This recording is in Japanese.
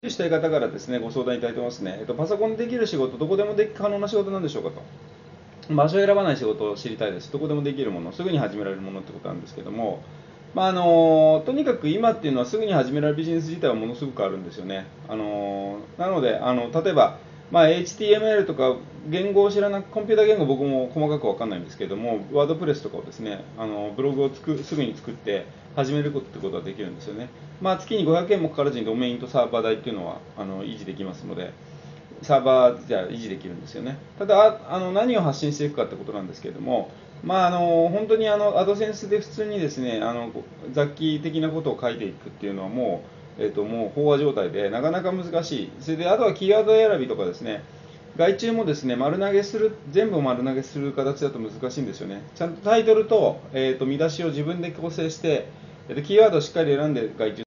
したい方からですね、ご相談いただいてますね。パソコンでできる仕事、どこでも可能な仕事なんでしょうかと。場所を選ばない仕事を知りたいです。どこでもできるもの、すぐに始められるものってことなんですけども、とにかく今っていうのはすぐに始められるビジネス自体はものすごくあるんですよね。なので、例えば、HTML とか言語を知らなく、コンピュータ言語僕も細かく分かんないんですけども、ワードプレスとかをですね、ブログをすぐに作って始めるってことができるんですよね。月に500円もかからずにドメインとサーバー代っていうのは維持できますので、サーバーじゃ維持できるんですよね。ただ何を発信していくかってことなんですけれども、本当にアドセンスで普通にですね雑記的なことを書いていくっていうのはもう飽和状態でなかなか難しい。それであとはキーワード選びとかですね、外注もですね丸投げする、全部丸投げする形だと難しいんですよね。ちゃんとタイトルと、見出しを自分で構成して、キーワードをしっかり選んで外注